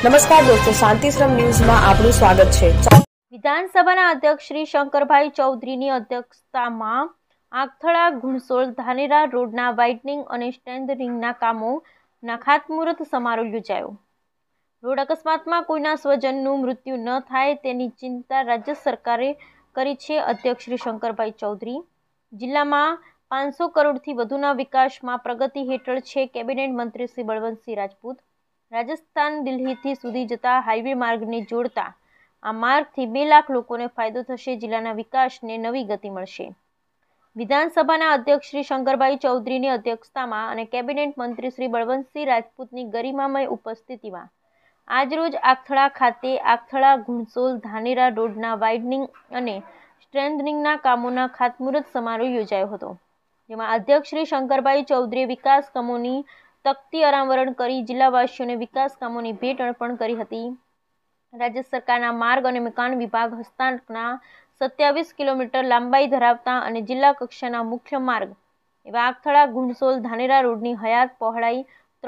નમસ્કાર દોસ્તો, શાંતિશ્રમ ન્યૂઝમાં આપનું સ્વાગત છે। વિધાનસભાના અધ્યક્ષ શ્રી શંકરભાઈ ચૌધરીની અધ્યક્ષતામાં આખથળા ઘુણસોલ ધાનેરા રોડના વાઇડનિંગ અને સ્ટ્રેન્થનિંગના કામોના ખાતમુહૂર્ત સમારોહ યોજાયો। રોડ અકસ્માતમાં કોઈના સ્વજનનું મૃત્યુ ન થાય તેની ચિંતા રાજ્ય સરકારે કરી છે। અધ્યક્ષ શ્રી શંકરભાઈ ચૌધરી જિલ્લામાં 500 કરોડથી વધુના વિકાસમાં પ્રગતિ હેઠળ છે। કેબિનેટ મંત્રી શ્રી બળવંતસિંહ રાજપૂત રાજસ્થાન દિલ્હીથી સુધી જતા હાઈવે માર્ગને જોડતા આ માર્ગથી 2 લાખ લોકોને ફાયદો થશે। જિલ્લાના વિકાસને નવી ગતિ મળશે। વિધાનસભાના અધ્યક્ષ શ્રી શંકરભાઈ ચૌધરીની અધ્યક્ષતામાં અને કેબિનેટ મંત્રી શ્રી બળવંતસિંહ રાજપૂતની ગરિમામય ઉપસ્થિતિમાં આજરોજ આખથળા ખાતે આખથળા ઘુણસોલ ધાનેરા રોડના વાઇડનિંગ અને સ્ટ્રેન્થનિંગના કામોના ખાતમુહૂર્ત સમારોહ યોજાયો હતો, જેમાં અધ્યક્ષ શ્રી શંકરભાઈ ચૌધરીએ વિકાસ કામોની તકતી અનાવરણ કરી જિલ્લાવાસીઓને વિકાસ કામોની ભેટ અર્પણ કરી હતી। રાજ્ય સરકારના માર્ગ અને મકાન વિભાગ હસ્તાના 27 કિલોમીટર લંબાઈ ધરાવતા અને જિલ્લા કક્ષાના મુખ્ય માર્ગ એવા આખથળા ઘુણસોલ ધાનેરા રોડની હયાત પહોળાઈ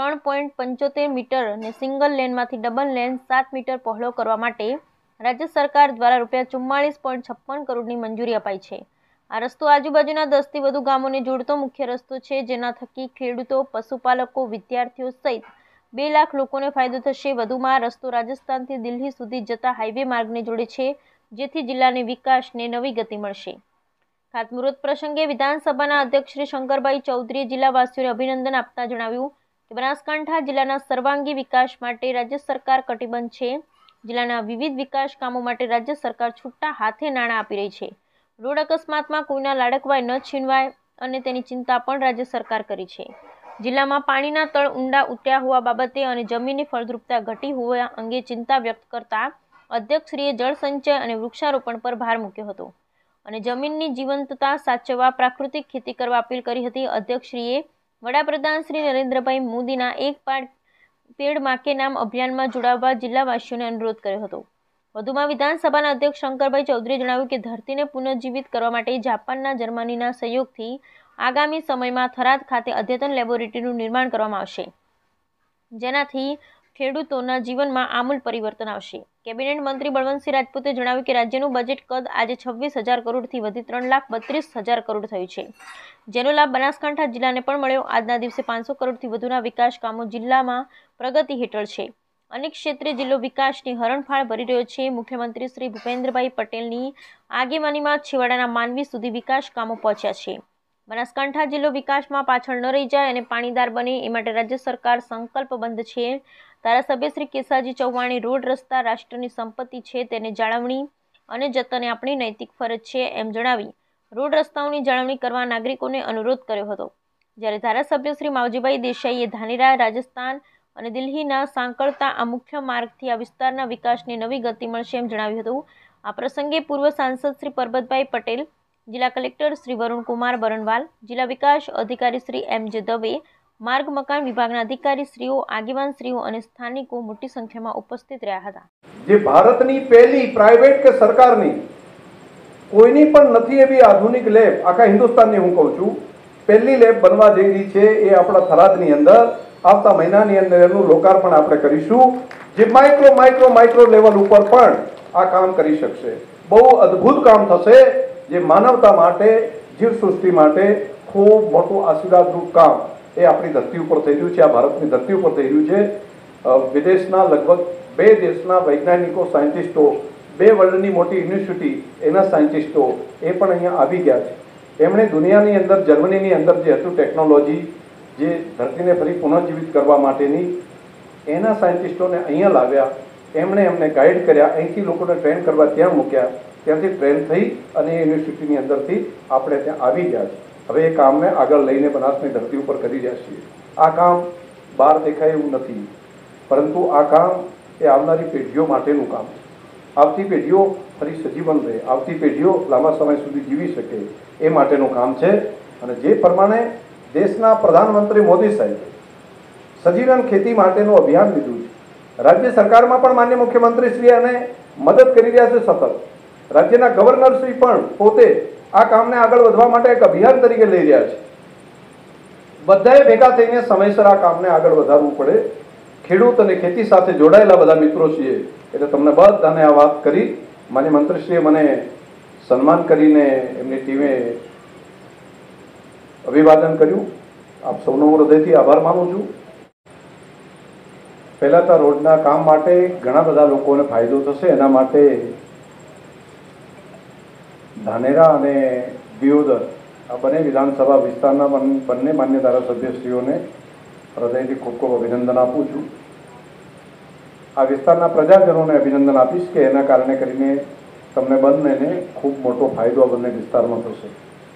3.75 મીટર અને સિંગલ લેનમાંથી ડબલ લેન 7 મીટર પહોળો કરવા માટે રાજ્ય સરકાર દ્વારા ₹44.56 કરોડની મંજૂરી અપાઈ છે। આ રસ્તો આજુબાજુના 10 થી વધુ ગામોને જોડતો મુખ્ય રસ્તો છે, જેના થકી ખેડૂતો, પશુપાલકો, વિદ્યાર્થીઓ સહિત 2 લાખ લોકોને ફાયદો થશે। વધુમાં આ રસ્તો રાજસ્થાનથી દિલ્હી સુધી જતા હાઈવે માર્ગને જોડે છે, જેથી જિલ્લાને વિકાસને નવી ગતિ મળશે। ખાતમુહૂર્ત પ્રસંગે વિધાનસભાના અધ્યક્ષ શ્રી શંકરભાઈ ચૌધરીએ જિલ્લાવાસીઓને અભિનંદન આપતા જણાવ્યું કે બનાસકાંઠા જિલ્લાના સર્વાંગી વિકાસ માટે રાજ્ય સરકાર કટિબદ્ધ છે। જિલ્લાના વિવિધ વિકાસ કામો માટે રાજ્ય સરકાર છૂટા હાથે નાણાં આપી રહી છે। રોડ અકસ્માતમાં કોઈના લાડકવાય ન છીનવાય અને તેની ચિંતા પણ રાજ્ય સરકાર કરી છે। જિલ્લામાં પાણીના તળ ઊંડા ઉતર્યા હોવા બાબતે અને જમીનની ફળદ્રુપતા ઘટી હોવા અંગે ચિંતા વ્યક્ત કરતા અધ્યક્ષશ્રીએ જળસંચય અને વૃક્ષારોપણ પર ભાર મૂક્યો હતો અને જમીનની જીવંતતા સાચવવા પ્રાકૃતિક ખેતી કરવા અપીલ કરી હતી। અધ્યક્ષશ્રીએ વડાપ્રધાન શ્રી નરેન્દ્રભાઈ મોદીના એક પેડ માં કે નામ અભિયાનમાં જોડાવવા જિલ્લાવાસીઓને અનુરોધ કર્યો હતો। વધુમાં વિધાનસભાના અધ્યક્ષ શંકરભાઈ ચૌધરીએ જણાવ્યું કે ધરતીને પુનર્જીવિત કરવા માટે જાપાનના જર્મનીના સહયોગથી આગામી સમયમાં થરાદ ખાતે અદ્યતન લેબોરેટરીનું નિર્માણ કરવામાં આવશે, જેનાથી ખેડૂતોના જીવનમાં આમૂલ પરિવર્તન આવશે। કેબિનેટ મંત્રી બળવંતસિંહ રાજપૂતે જણાવ્યું કે રાજ્યનું બજેટ કદ આજે 26,000 કરોડથી વધી 3,32,000 કરોડ થયું છે, જેનો લાભ બનાસકાંઠા જિલ્લાને પણ મળ્યો। આજના દિવસે 500 કરોડથી વધુના વિકાસ કામો જિલ્લામાં પ્રગતિ હેઠળ છે। અનેક ક્ષેત્રે જિલ્લો વિકાસની હરણફાળ ભરી રહ્યો છે। મુખ્યમંત્રી શ્રી ભૂપેન્દ્રભાઈ પટેલની આગેવાનીમાં છેવાડાના માનવી સુધી વિકાસ કામો પહોંચ્યા છે। બનાસકાંઠા જિલ્લો વિકાસમાં પાછળ ન રહી જાય અને પાણીદાર બને એ માટે રાજ્ય સરકાર સંકલ્પબદ્ધ છે। ધારાસભ્ય શ્રી કેસાજી ચૌહાણે રોડ રસ્તા રાષ્ટ્રની સંપત્તિ છે, તેને જાળવણી અને જતન આપણી નૈતિક ફરજ છે એમ જણાવી રોડ રસ્તાઓની જાળવણી કરવા નાગરિકોને અનુરોધ કર્યો હતો। જ્યારે ધારાસભ્ય શ્રી માવજીભાઈ દેસાઈએ ધાનેરા, રાજસ્થાન અને દિલ્હીના સાંકળતા આ મુખ્ય માર્ગથી આ વિસ્તારના વિકાસને નવી ગતિ મળશે એમ જણાવ્યું હતું। આ પ્રસંગે પૂર્વ સાંસદ શ્રી પરબતભાઈ પટેલ, જિલ્લા કલેક્ટર શ્રી વરુણકુમાર બરણવાલ, જિલ્લા વિકાસ અધિકારી શ્રી એમ.જે. દવે, માર્ગ મકાન વિભાગના અધિકારીશ્રીઓ, આગેવાનશ્રીઓ અને સ્થાનિકો મોટી સંખ્યામાં ઉપસ્થિત રહ્યા હતા। જે ભારતની પહેલી પ્રાઇવેટ કે સરકારની કોઈની પણ નથી એવી આધુનિક લેબ આખા હિન્દુસ્તાનની હું કહું છું પહેલી લેબ બનવા જઈ રહી છે, એ આપણા થરાદની અંદર આવતા મહિનાની અંદર એનું લોકાર્પણ આપણે કરીશું, જે માઇક્રો લેવલ ઉપર પણ આ કામ કરી શકશે। બહુ અદ્ભુત કામ થશે, જે માનવતા માટે, જીવસૃષ્ટિ માટે ખૂબ મોટું આશીર્વાદરૂપ કામ એ આપણી ધરતી ઉપર થઈ રહ્યું છે, આ ભારતની ધરતી ઉપર થઈ રહ્યું છે। વિદેશના લગભગ 2 દેશના વૈજ્ઞાનિકો, સાયન્ટિસ્ટો, 2 વર્લ્ડની મોટી યુનિવર્સિટી એના સાયન્ટિસ્ટો એ પણ અહીંયા આવી ગયા છે। એમણે દુનિયાની અંદર, જર્મનીની અંદર જે હતું ટેકનોલોજી, જે ધરતીને ફરી પુનર્જીવિત કરવા માટેની, એના સાયન્ટિસ્ટોને અહીંયા લાવ્યા, એમણે એમને ગાઈડ કર્યા, અહીંથી લોકોને ટ્રેન કરવા ત્યાં મૂક્યા, ત્યાંથી ટ્રેન થઈ અને યુનિવર્સિટીની અંદરથી આપણે ત્યાં આવી ગયા છે। હવે એ કામને આગળ લઈને બનાસની ધરતી ઉપર કરી રહ્યા છીએ। આ કામ બહાર દેખાય એવું નથી, પરંતુ આ કામ એ આવનારી પેઢીઓ માટેનું કામ છે। આવતી પેઢીઓ ફરી સજીવન રહે, આવતી પેઢીઓ લાંબા સમય સુધી જીવી શકે એ માટેનું કામ છે। અને જે પ્રમાણે દેશના પ્રધાનમંત્રી મોદી સાહેબે સજીવન ખેતી માટેનું અભિયાન લીધું છે, રાજ્ય સરકારમાં પણ માન્ય મુખ્યમંત્રી શ્રી અને મદદ કરી રહ્યા છે સતત, રાજ્યના ગવર્નર શ્રી પણ પોતે આ કામને આગળ વધવા માટે એક અભિયાન તરીકે લઈ રહ્યા છે। બધાએ ભેગા થઈને સમયસર આ કામને આગળ વધારવું પડે ખેડૂત અને ખેતી સાથે જોડાયેલા બધા મિત્રો છીએ એટલે તમને બધાને આ વાત કરી. માન્ય મંત્રીશ્રીએ મને સન્માન કરીને એમની ટીમે અભિવાદન કર્યું. આપ સૌનો હું હૃદયથી આભાર માનું છું. પહેલાં તો રોડના કામ માટે ઘણા બધા લોકોને ફાયદો થશે. એના માટે ધાનેરા અને દિયોદર આ બંને વિધાનસભા વિસ્તારના બંને માન્ય ધારાસભ્યશ્રીઓને હૃદયથી ખૂબ ખૂબ અભિનંદન આપું છું. આ વિસ્તારના પ્રજાજનોને અભિનંદન આપીશ કે એના કારણે કરીને તમને બંનેને ખૂબ મોટો ફાયદો આ બંને વિસ્તારમાં થશે.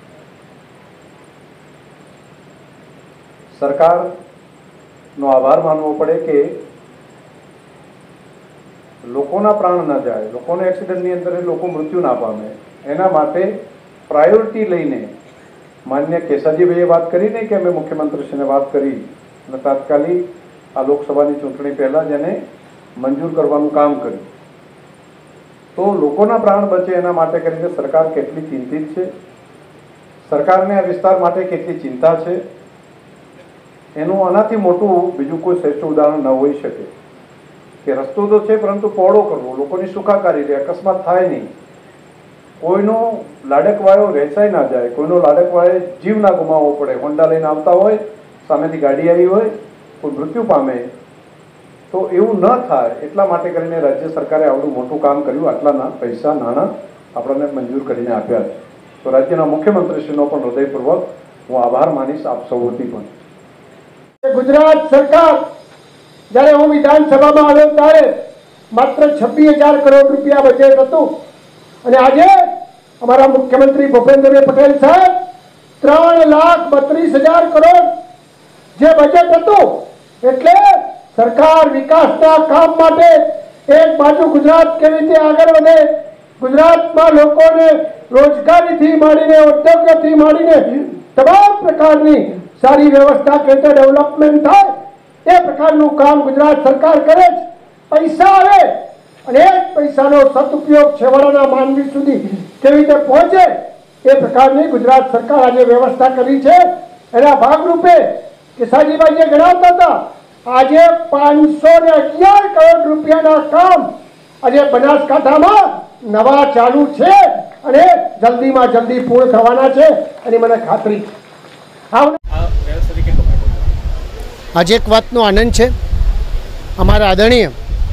સરકારનો આભાર માનવો પડે કે લોકોના પ્રાણ ન જાય, લોકોને એક્સિડન્ટની અંદર લોકો મૃત્યુ ના પામે, એના માટે પ્રાયોરિટી લઈને માન્ય કેસાજીભાઈએ વાત કરી નહીં કે અમે મુખ્યમંત્રીશ્રીને વાત કરી અને તાત્કાલિક આ લોકસભાની ચૂંટણી પહેલાં જ એને મંજૂર કરવાનું કામ કર્યું. તો લોકોના પ્રાણ બચે એના માટે કરીને સરકાર કેટલી ચિંતિત છે, સરકારને આ વિસ્તાર માટે કેટલી ચિંતા છે, એનું આનાથી મોટું બીજું કોઈ શ્રેષ્ઠ ઉદાહરણ ન હોઈ શકે. કે રસ્તો તો છે પરંતુ પહોળો કરવો, લોકોની સુખાકારી રહે, અકસ્માત થાય નહીં, કોઈનો લાડકવાયો રહેસાઈ ના જાય, કોઈનો લાડકવાયે જીવ ના ગુમાવવો પડે. હોન્ડા લઈને આવતા હોય, સામેથી ગાડી આવી હોય, કોઈ મૃત્યુ પામે, તો એવું ન થાય એટલા માટે કરીને રાજ્ય સરકારે આવડું મોટું કામ કર્યું. આટલા પૈસા નાણાં આપણને મંજૂર કરીને આપ્યા છે. તો રાજ્યના મુખ્યમંત્રીશ્રીનો પણ હૃદયપૂર્વક હું આભાર માનીશ આપ સૌ વતી પણ. ગુજરાત સરકાર જ્યારે હું વિધાનસભામાં આવ્યો ત્યારે માત્ર 26,000 કરોડ રૂપિયા બજેટ હતું અને આજે અમારા મુખ્યમંત્રી ભૂપેન્દ્રભાઈ પટેલ સાહેબ 3,32,000 કરોડ જે બજેટ હતું. એટલે સરકાર વિકાસના કામ માટે એક બાજુ ગુજરાત કેવી રીતે આગળ વધે, ગુજરાતમાં લોકોને રોજગારીથી માંડીને ઉદ્યોગથી માંડીને તમામ પ્રકારની સારી વ્યવસ્થા કે ડેવલપમેન્ટ થાય એ પ્રકારનું કામ ગુજરાત સરકાર કરે છે. પૈસા આવે અને એ પૈસાનો સદુપયોગ છેવાડાના માનવી સુધી કેવી રીતે પહોંચે એ પ્રકારની ગુજરાત સરકાર આજે વ્યવસ્થા કરી છે. એના ભાગરૂપે કેસાજીભાઈ જે ગણાવતા હતા, આજે 511 કરોડ રૂપિયાના કામ આજે બનાસકાંઠામાં નવા ચાલુ છે અને જલ્દીમાં જલ્દી પૂર્ણ થવાના છે એની મને ખાતરી છે. આજે એક વાતનો આનંદ છે, અમારા આદરણીય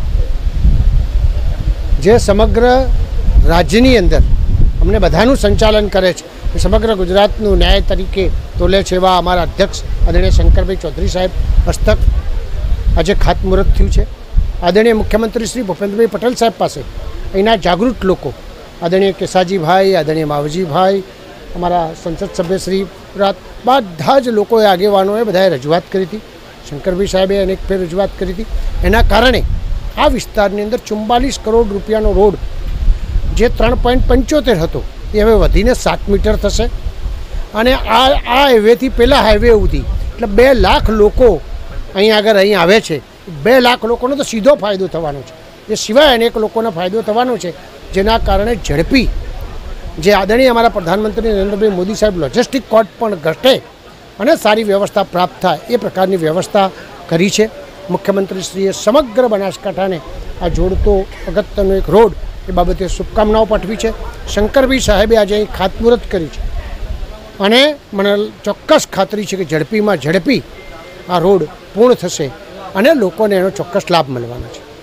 જે સમગ્ર રાજ્યની અંદર અમને બધાનું સંચાલન કરે છે, સમગ્ર ગુજરાતનું ન્યાય તરીકે તોલે છે એવા અમારા અધ્યક્ષ આદરણીય શંકરભાઈ ચૌધરી સાહેબ હસ્તક આજે ખાતમુહૂર્ત થયું છે. આદરણીય મુખ્યમંત્રી શ્રી ભૂપેન્દ્રભાઈ પટેલ સાહેબ પાસે અહીંના જાગૃત લોકો આદરણીય કેસાજીભાઈ, આદરણીય માવજીભાઈ, અમારા સંસદ સભ્ય શ્રી બધા જ લોકોએ આગેવાનોએ બધાએ રજૂઆત કરી હતી. શંકરભાઈ સાહેબે અનેક ફેર રજૂઆત કરી હતી. એના કારણે આ વિસ્તારની અંદર 44 કરોડ રૂપિયાનો રોડ જે 3.75 હતો એ હવે વધીને 7 મીટર થશે અને આ હાઈવેથી પહેલાં હાઈવે સુધી એટલે 2 લાખ લોકો અહીં આવે છે. 2 લાખ લોકોનો તો સીધો ફાયદો થવાનો છે. એ સિવાય અનેક લોકોને ફાયદો થવાનો છે, જેના કારણે ઝડપી જે આદરણીય અમારા પ્રધાનમંત્રી નરેન્દ્રભાઈ મોદી સાહેબ લોજિસ્ટિક કોર્ટ પણ ઘટે અને સારી વ્યવસ્થા પ્રાપ્ત થાય એ પ્રકારની વ્યવસ્થા કરી છે. મુખ્યમંત્રીશ્રીએ સમગ્ર બનાસકાંઠાને આ જોડતો અગત્યનો એક રોડ એ બાબતે શુભકામનાઓ પાઠવી છે. શંકરભાઈ સાહેબે આજે અહીં ખાતમુહૂર્ત કરી છે અને મને ચોક્કસ ખાતરી છે કે ઝડપીમાં ઝડપી આ રોડ પૂર્ણ થશે અને લોકોને એનો ચોક્કસ લાભ મળવાનો છે.